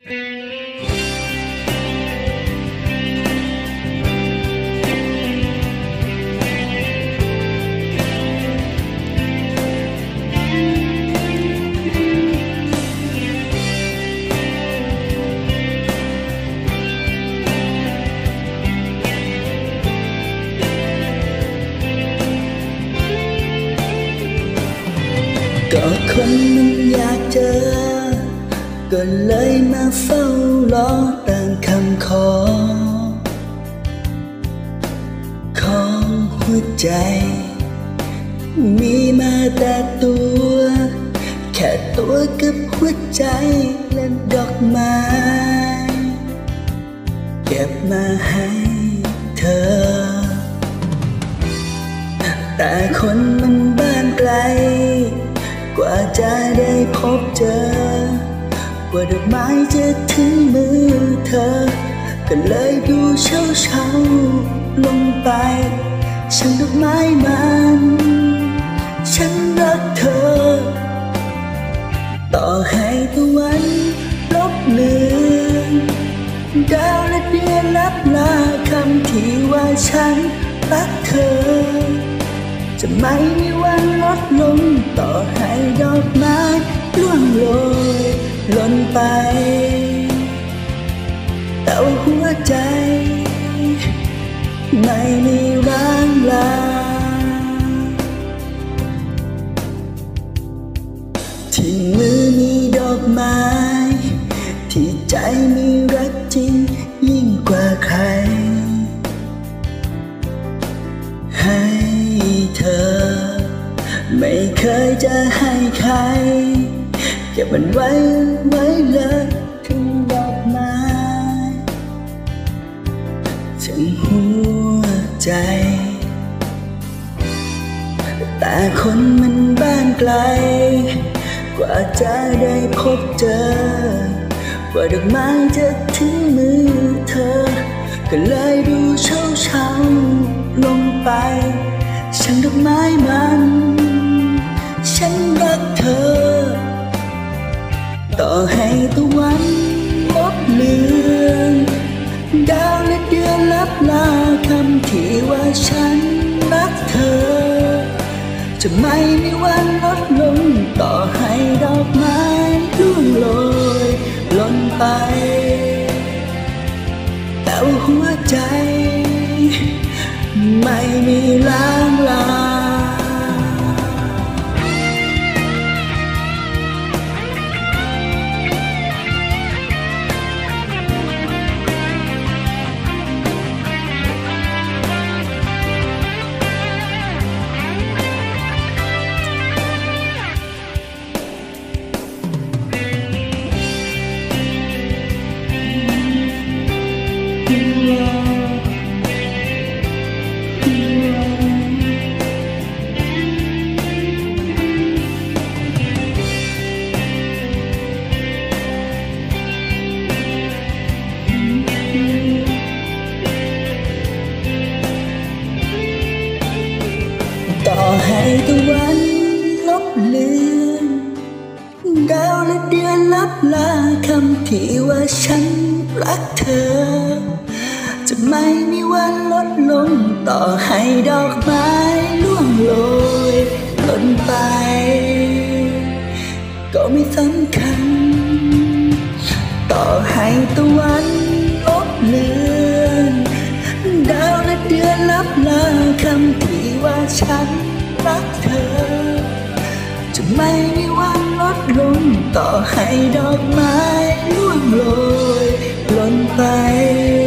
ก็คนมันอยากเจอก็เลยมาเฝ้ารอตามคำขอของหัวใจมีมาแต่ตัวแค่ตัวกับหัวใจและดอกไม้เก็บมาให้เธอแต่คนมันบ้านไกลกว่าจะได้พบเจอกว่าดอกไม้จะถึงมือเธอก็เลยดูเช้าลงไปฉันดอกไม้มันฉันรักเธอต่อให้ตะวันลบเลือนดาวและเดือนลับลาคำที่ว่าฉันรักเธอจะไม่มีวันลดลงต่อให้ดอกไม้ร่วงโรยหล่นไปแต่หัวใจไม่มีร้างลาที่มือมีดอกไม้ที่ใจมีรักจริงยิ่งกว่าใครให้เธอไม่เคยจะให้ใครเก็บมันไว้เลยถึงดอกไม้ถึงหัวใจแต่คนมันบ้านไกลกว่าจะได้พบเจอกว่าดอกไม้จะถึงมือเธอก็เลยดูเช้าลงไปฉันดอกไม้มันฉันรักเธอต่อให้ตะวันลบเลือนดาวและเดือนลับลาคำที่ว่าฉันรักเธอจะไม่มีวันลดลงต่อให้ดอกไม้ร่วงโรยหล่นไปแต่หัวใจไม่มีล้างลาต่อให้ตะวันลบเลือนดาวและเดือนลับลาคำที่ว่าฉันรักเธอจะไม่มีวันลดลงต่อให้ดอกไม้ร่วงโรยหล่นไปก็ไม่สำคัญต่อให้ตะวันลบเลือนดาวและเดือนลับลาคำที่ว่าฉันรักเธอจะไม่มีวันลดลงต่อให้ดอกไม้ร่วงโรยหล่นไป